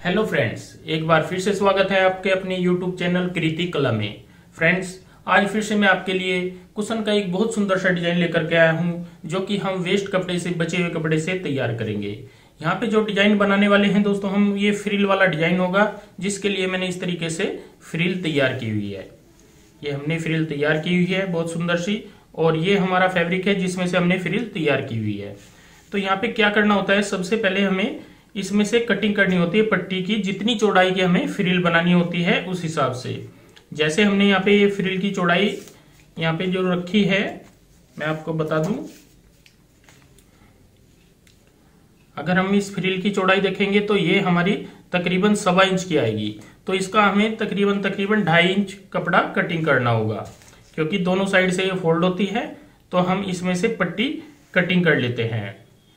Hello friends, एक बार फिर से स्वागत है आपके अपने यूट्यूब चैनल कृति कला में। फ्रेंड्स, आज फिर से मैं आपके लिए कुशन का एक बहुत सुंदर सा डिजाइन लेकर के आया हूं, जो कि हम वेस्ट कपड़े से बचे हुए कपड़े से तैयार करेंगे। यहाँ पे जो डिजाइन बनाने वाले हैं दोस्तों, हम ये फ्रिल वाला डिजाइन होगा, जिसके लिए मैंने इस तरीके से फ्रिल तैयार की हुई है। ये हमने फ्रिल तैयार की हुई है बहुत सुंदर सी, और ये हमारा फैब्रिक है जिसमें से हमने फ्रिल तैयार की हुई है। तो यहाँ पे क्या करना होता है, सबसे पहले हमें इसमें से कटिंग करनी होती है पट्टी की, जितनी चौड़ाई की हमें फ्रिल बनानी होती है उस हिसाब से। जैसे हमने यहाँ पे ये फ्रिल की चौड़ाई यहाँ पे जो रखी है, मैं आपको बता दूं। अगर हम इस फ्रिल की चौड़ाई देखेंगे तो ये हमारी तकरीबन 1.25 इंच की आएगी। तो इसका हमें तकरीबन 2.5 इंच कपड़ा कटिंग करना होगा, क्योंकि दोनों साइड से ये फोल्ड होती है। तो हम इसमें से पट्टी कटिंग कर लेते हैं।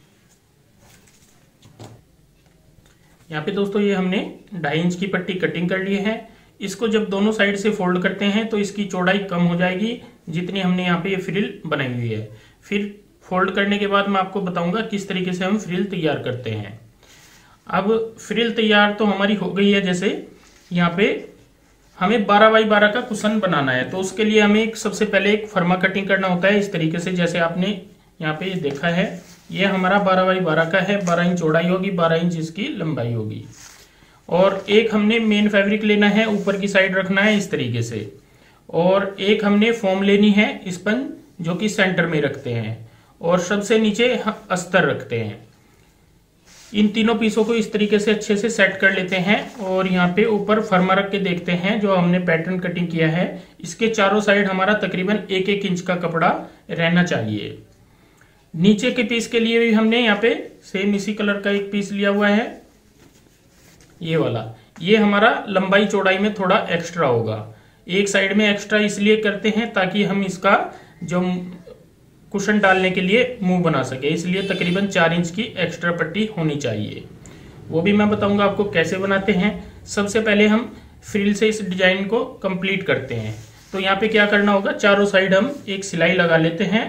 यहाँ पे दोस्तों ये हमने 2.5 इंच की पट्टी कटिंग कर ली है। इसको जब दोनों साइड से फोल्ड करते हैं तो इसकी चौड़ाई कम हो जाएगी, जितनी हमने यहाँ पे ये फ्रिल बनाई हुई है। फिर फोल्ड करने के बाद मैं आपको बताऊंगा किस तरीके से हम फ्रिल तैयार करते हैं। अब फ्रिल तैयार तो हमारी हो गई है। जैसे यहाँ पे हमें 12 बाई 12 का कुशन बनाना है, तो उसके लिए हमें सबसे पहले एक फर्मा कटिंग करना होता है इस तरीके से। जैसे आपने यहाँ पे देखा है, ये हमारा 12 बाई 12 का है। 12 इंच चौड़ाई होगी, 12 इंच इसकी लंबाई होगी। और एक हमने मेन फैब्रिक लेना है, ऊपर की साइड रखना है इस तरीके से। और एक हमने फोम लेनी है स्पंज, जो कि सेंटर में रखते हैं, और सबसे नीचे अस्तर रखते हैं। इन तीनों पीसों को इस तरीके से अच्छे से सेट कर लेते हैं। और यहाँ पे ऊपर फर्मा रख के देखते हैं, जो हमने पैटर्न कटिंग किया है, इसके चारों साइड हमारा तकरीबन 1-1 इंच का कपड़ा रहना चाहिए। नीचे के पीस के लिए भी हमने यहाँ पे सेम इसी कलर का एक पीस लिया हुआ है, ये वाला। ये हमारा लंबाई चौड़ाई में थोड़ा एक्स्ट्रा होगा। एक साइड में एक्स्ट्रा इसलिए करते हैं ताकि हम इसका जो कुशन डालने के लिए मुंह बना सके, इसलिए तकरीबन 4 इंच की एक्स्ट्रा पट्टी होनी चाहिए। वो भी मैं बताऊंगा आपको कैसे बनाते हैं। सबसे पहले हम फ्रिल से इस डिजाइन को कंप्लीट करते हैं। तो यहाँ पे क्या करना होगा, चारों साइड हम एक सिलाई लगा लेते हैं।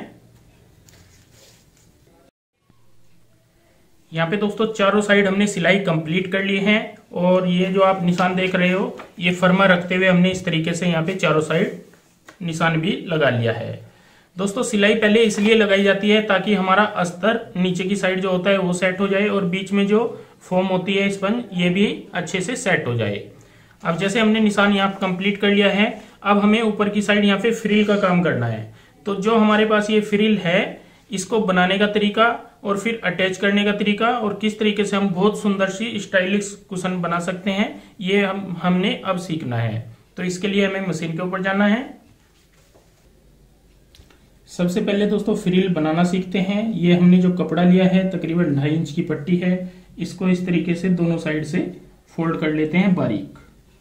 यहाँ पे दोस्तों चारों साइड हमने सिलाई कंप्लीट कर ली है। और ये जो आप निशान देख रहे हो, ये फर्मा रखते हुए हमने इस तरीके से यहाँ पे चारों साइड निशान भी लगा लिया है। दोस्तों सिलाई पहले इसलिए लगाई जाती है ताकि हमारा अस्तर नीचे की साइड जो होता है वो सेट हो जाए, और बीच में जो फोम होती है स्पंज, ये भी अच्छे से सेट हो जाए। अब जैसे हमने निशान यहाँ कंप्लीट कर लिया है, अब हमें ऊपर की साइड यहाँ पे फ्रिल का काम करना है। तो जो हमारे पास ये फ्रिल है, इसको बनाने का तरीका और फिर अटैच करने का तरीका, और किस तरीके से हम बहुत सुंदर सी स्टाइलिश कुशन बना सकते हैं, ये हमने अब सीखना है। तो इसके लिए हमें मशीन के ऊपर जाना है। सबसे पहले दोस्तों फ्रिल बनाना सीखते हैं। ये हमने जो कपड़ा लिया है तकरीबन 2.5 इंच की पट्टी है, इसको इस तरीके से दोनों साइड से फोल्ड कर लेते हैं बारीक।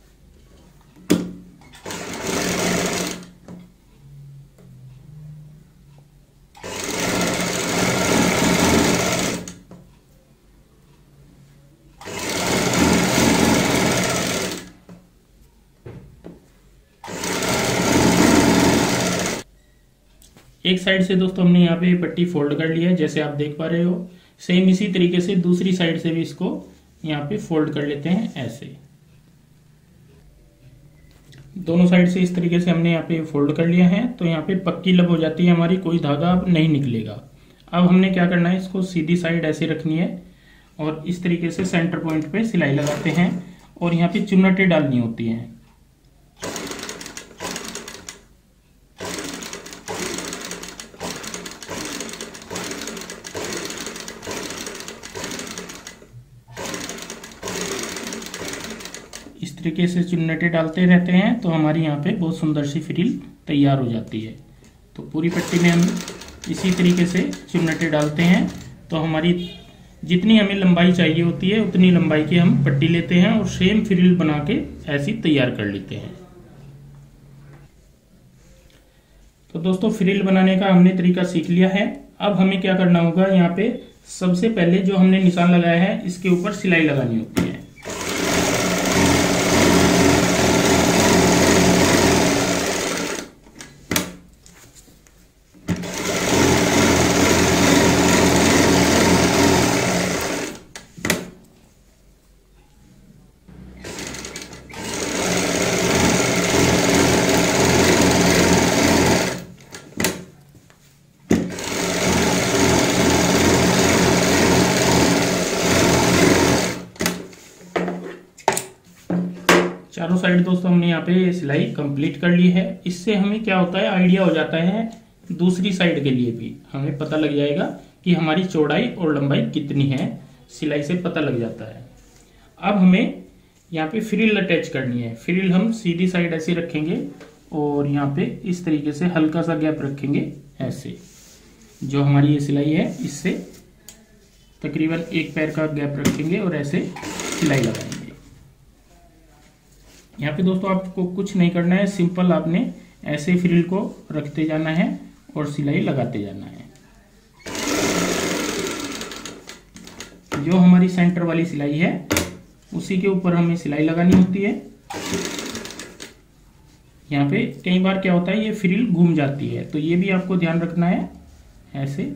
एक साइड से दोस्तों हमने यहाँ पे पट्टी फोल्ड कर ली है, जैसे आप देख पा रहे हो। सेम इसी तरीके से दूसरी साइड से भी इसको यहाँ पे फोल्ड कर लेते हैं ऐसे। दोनों साइड से इस तरीके से हमने यहाँ पे फोल्ड कर लिया है। तो यहाँ पे पक्की लब हो जाती है हमारी, कोई धागा अब नहीं निकलेगा। अब हमने क्या करना है, इसको सीधी साइड ऐसे रखनी है और इस तरीके से सेंटर पॉइंट पे सिलाई लगाते हैं, और यहाँ पे चुन्नटें डालनी होती हैं। इस तरीके से चुन्नटें डालते रहते हैं, तो हमारी यहाँ पे बहुत सुंदर सी फ्रिल तैयार हो जाती है। तो पूरी पट्टी में हम इसी तरीके से चुन्नटें डालते हैं। तो हमारी जितनी हमें लंबाई चाहिए होती है उतनी लंबाई की हम पट्टी लेते हैं, और सेम फ्रिल बना के ऐसी तैयार कर लेते हैं। तो दोस्तों फ्रिल बनाने का हमने तरीका सीख लिया है। अब हमें क्या करना होगा, यहाँ पे सबसे पहले जो हमने निशान लगाया है, इसके ऊपर सिलाई लगानी होती है। चारों साइड दोस्तों हमने यहाँ पे सिलाई कंप्लीट कर ली है। इससे हमें क्या होता है, आइडिया हो जाता है दूसरी साइड के लिए भी हमें पता लग जाएगा कि हमारी चौड़ाई और लंबाई कितनी है, सिलाई से पता लग जाता है। अब हमें यहाँ पे फ्रिल अटैच करनी है। फ्रिल हम सीधी साइड ऐसे रखेंगे और यहाँ पे इस तरीके से हल्का सा गैप रखेंगे ऐसे। जो हमारी ये सिलाई है इससे तकरीबन एक पैर का गैप रखेंगे और ऐसे सिलाई लगाएंगे। यहाँ पे दोस्तों आपको कुछ नहीं करना है, सिंपल आपने ऐसे फ्रिल को रखते जाना है और सिलाई लगाते जाना है। जो हमारी सेंटर वाली सिलाई है उसी के ऊपर हमें सिलाई लगानी होती है। यहाँ पे कई बार क्या होता है, ये फ्रिल घूम जाती है, तो ये भी आपको ध्यान रखना है ऐसे।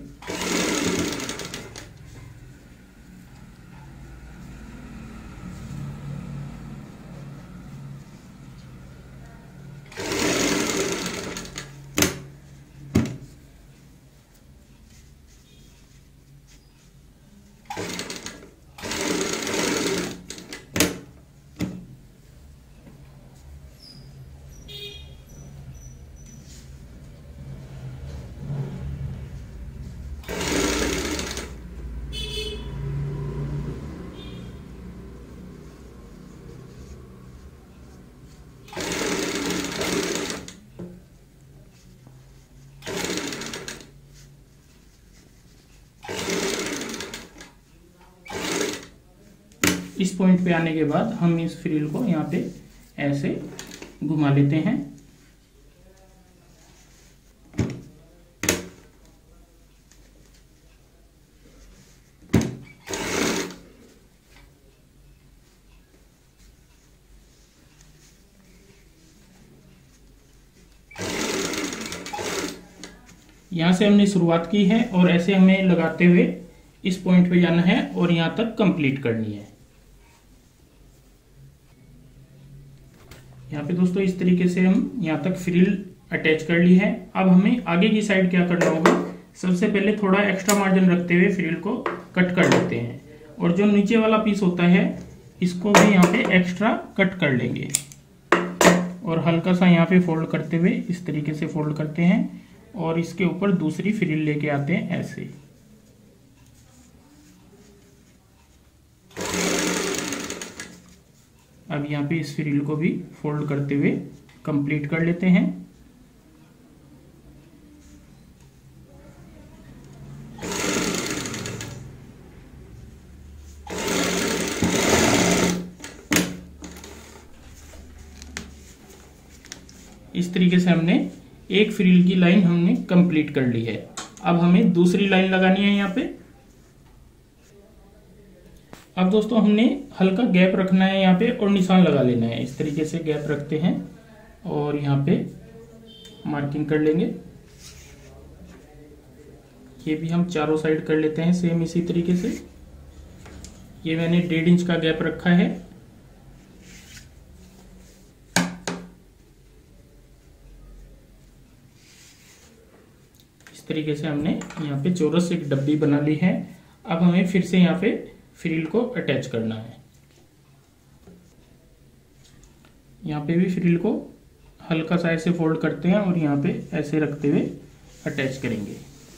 इस पॉइंट पे आने के बाद हम इस फ्रिल को यहाँ पे ऐसे घुमा लेते हैं। यहाँ से हमने शुरुआत की है और ऐसे हमें लगाते हुए इस पॉइंट पे जाना है और यहाँ तक कंप्लीट करनी है। यहाँ पे दोस्तों इस तरीके से हम यहाँ तक फ्रिल अटैच कर ली है। अब हमें आगे की साइड क्या करना होगा, सबसे पहले थोड़ा एक्स्ट्रा मार्जिन रखते हुए फ्रिल को कट कर लेते हैं और जो नीचे वाला पीस होता है इसको भी यहाँ पे एक्स्ट्रा कट कर लेंगे और हल्का सा यहाँ पे फोल्ड करते हुए इस तरीके से फोल्ड करते हैं और इसके ऊपर दूसरी फ्रिल लेके आते हैं ऐसे। अब यहाँ पे इस फ्रिल को भी फोल्ड करते हुए कंप्लीट कर लेते हैं। इस तरीके से हमने एक फ्रिल की लाइन हमने कंप्लीट कर ली है। अब हमें दूसरी लाइन लगानी है यहाँ पे। अब दोस्तों हमने हल्का गैप रखना है यहाँ पे और निशान लगा लेना है। इस तरीके से गैप रखते हैं और यहाँ पे मार्किंग कर लेंगे। ये भी हम चारों साइड कर लेते हैं सेम इसी तरीके से। ये मैंने 1.5 इंच का गैप रखा है। इस तरीके से हमने यहाँ पे चौरस एक डब्बी बना ली है। अब हमें फिर से यहाँ पे फ्रिल को अटैच करना है। यहाँ पे भी फ्रिल को हल्का सा ऐसे फोल्ड करते हैं और यहाँ पे ऐसे रखते हुए अटैच करेंगे।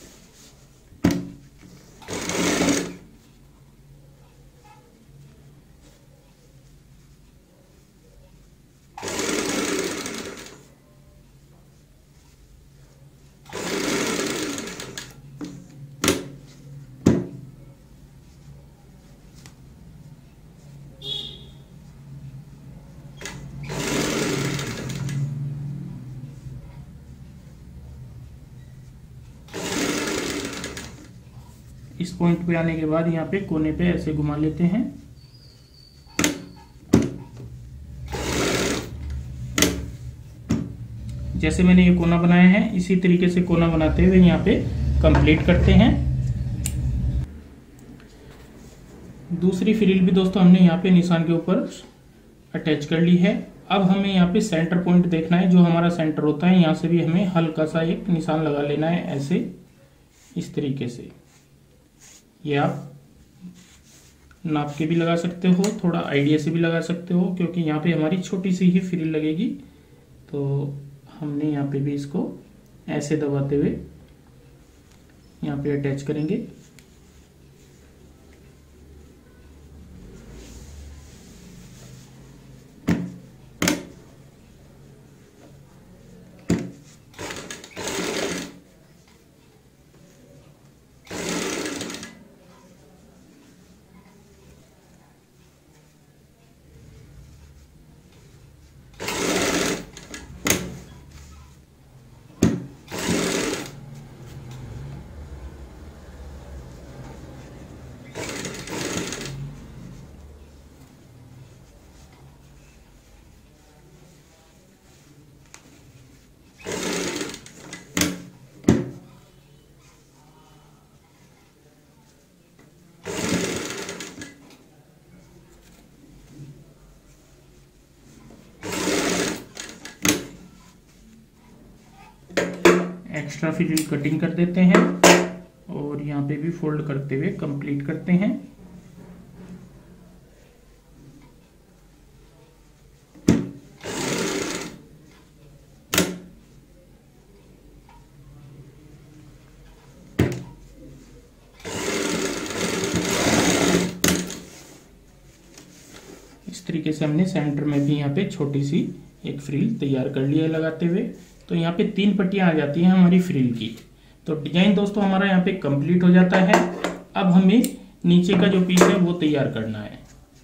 इस पॉइंट पे आने के बाद यहाँ पे कोने पे ऐसे घुमा लेते हैं। जैसे मैंने ये कोना बनाया है इसी तरीके से कोना बनाते हुए यहाँ पे कंप्लीट करते हैं। दूसरी फ्रिल भी दोस्तों हमने यहाँ पे निशान के ऊपर अटैच कर ली है। अब हमें यहाँ पे सेंटर पॉइंट देखना है, जो हमारा सेंटर होता है यहाँ से भी हमें हल्का सा एक निशान लगा लेना है ऐसे, इस तरीके से। ये आप नाप के भी लगा सकते हो, थोड़ा आइडिया से भी लगा सकते हो, क्योंकि यहाँ पे हमारी छोटी सी ही फ्रिल लगेगी। तो हमने यहाँ पे भी इसको ऐसे दबाते हुए यहाँ पे अटैच करेंगे। एक्स्ट्रा फ्रिल कटिंग कर देते हैं और यहाँ पे भी फोल्ड करते हुए कंप्लीट करते हैं। इस तरीके से हमने सेंटर में भी यहाँ पे छोटी सी एक फ्रिल तैयार कर लिया है लगाते हुए। तो यहाँ पे 3 पट्टियां आ जाती हैं हमारी फ्रिल की। तो डिजाइन दोस्तों हमारा यहाँ पे कंप्लीट हो जाता है। अब हमें नीचे का जो पीस है वो तैयार करना है।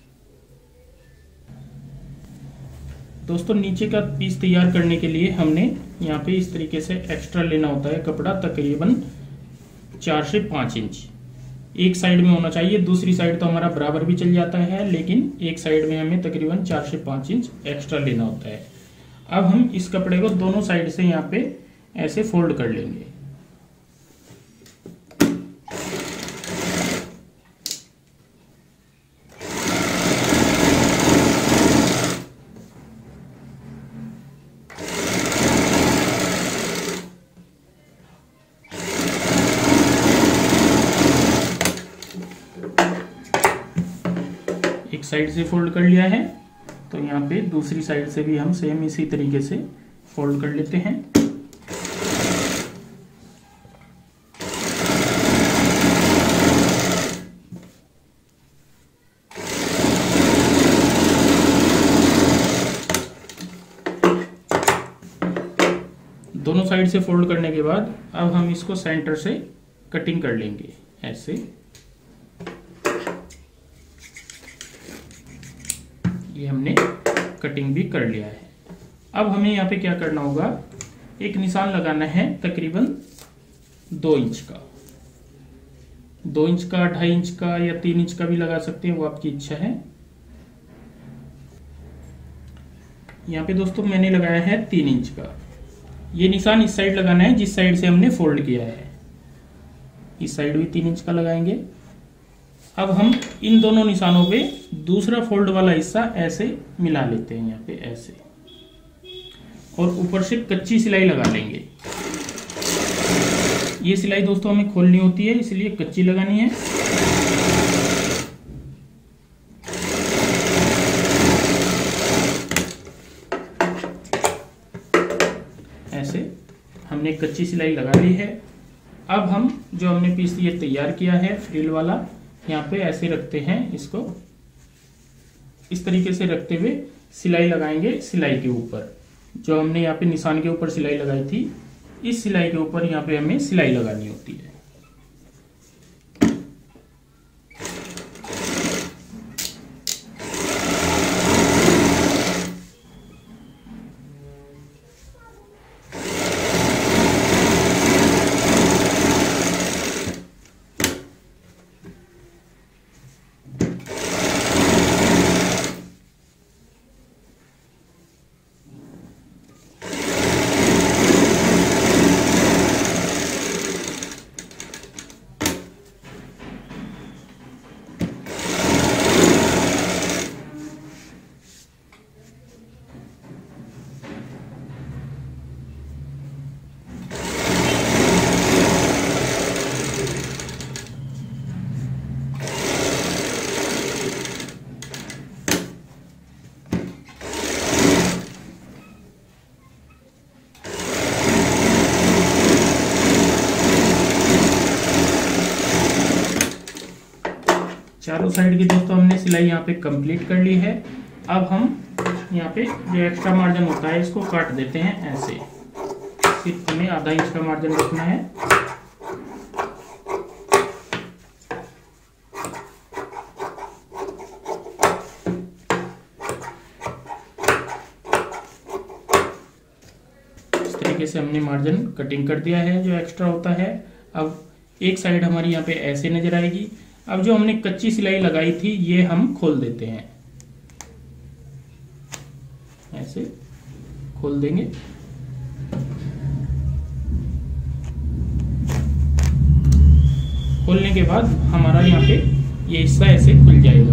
दोस्तों नीचे का पीस तैयार करने के लिए हमने यहाँ पे इस तरीके से एक्स्ट्रा लेना होता है कपड़ा, तकरीबन 4 से 5 इंच। एक साइड में होना चाहिए, दूसरी साइड तो हमारा बराबर भी चल जाता है, लेकिन एक साइड में हमें तकरीबन 4 से 5 इंच एक्स्ट्रा लेना होता है। अब हम इस कपड़े को दोनों साइड से यहाँ पे ऐसे फोल्ड कर लेंगे। एक साइड से फोल्ड कर लिया है, तो यहाँ पे दूसरी साइड से भी हम सेम इसी तरीके से फोल्ड कर लेते हैं। दोनों साइड से फोल्ड करने के बाद अब हम इसको सेंटर से कटिंग कर लेंगे ऐसे। ये हमने कटिंग भी कर लिया है। अब हमें यहाँ पे क्या करना होगा, एक निशान लगाना है तकरीबन 2 इंच का। 2 इंच का, 2.5 इंच का या 3 इंच का भी लगा सकते हैं, वो आपकी इच्छा है। यहाँ पे दोस्तों मैंने लगाया है 3 इंच का। ये निशान इस साइड लगाना है जिस साइड से हमने फोल्ड किया है। इस साइड भी 3 इंच का लगाएंगे। अब हम इन दोनों निशानों पे दूसरा फोल्ड वाला हिस्सा ऐसे मिला लेते हैं यहाँ पे ऐसे, और ऊपर से कच्ची सिलाई लगा लेंगे। ये सिलाई दोस्तों हमें खोलनी होती है, इसलिए कच्ची लगानी है। ऐसे हमने कच्ची सिलाई लगा ली है। अब हम जो हमने पीस ये तैयार किया है फ्रिल वाला, यहाँ पे ऐसे रखते हैं इसको। इस तरीके से रखते हुए सिलाई लगाएंगे सिलाई के ऊपर। जो हमने यहाँ पे निशान के ऊपर सिलाई लगाई थी, इस सिलाई के ऊपर यहाँ पे हमें सिलाई लगानी होती है। चारों साइड की दोस्तों हमने सिलाई यहाँ पे कंप्लीट कर ली है। अब हम यहाँ पे जो एक्स्ट्रा मार्जिन होता है इसको काट देते हैं ऐसे। सिर्फ हमें आधा इंच का मार्जिन रखना है। इस तरीके से हमने मार्जिन कटिंग कर दिया है जो एक्स्ट्रा होता है। अब एक साइड हमारी यहाँ पे ऐसे नजर आएगी। अब जो हमने कच्ची सिलाई लगाई थी ये हम खोल देते हैं, ऐसे खोल देंगे। खोलने के बाद हमारा यहाँ पे ये हिस्सा ऐसे खुल जाएगा।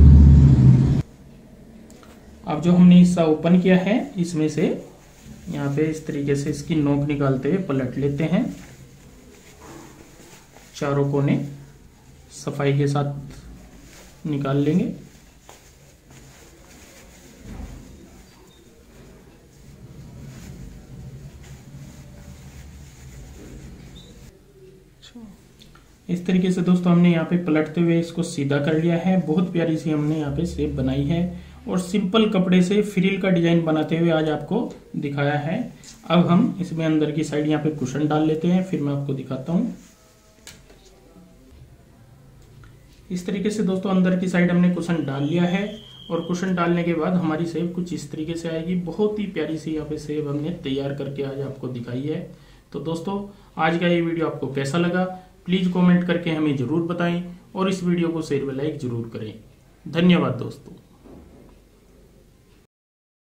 अब जो हमने हिस्सा ओपन किया है इसमें से यहाँ पे इस तरीके से इसकी नोक निकालते हुए पलट लेते हैं। चारों कोने सफाई के साथ निकाल लेंगे। इस तरीके से दोस्तों हमने यहाँ पे पलटते हुए इसको सीधा कर लिया है। बहुत प्यारी सी हमने यहाँ पे शेप बनाई है और सिंपल कपड़े से फ्रिल का डिजाइन बनाते हुए आज आपको दिखाया है। अब हम इसमें अंदर की साइड यहाँ पे कुशन डाल लेते हैं, फिर मैं आपको दिखाता हूँ। इस तरीके से दोस्तों अंदर की साइड हमने कुशन डाल लिया है और कुशन डालने के बाद हमारी शेप कुछ इस तरीके से आएगी। बहुत ही प्यारी सी यहाँ पे शेप हमने तैयार करके आज आपको दिखाई है। तो दोस्तों आज का ये वीडियो आपको कैसा लगा प्लीज कमेंट करके हमें जरूर बताएं और इस वीडियो को शेयर व लाइक जरूर करें। धन्यवाद दोस्तों।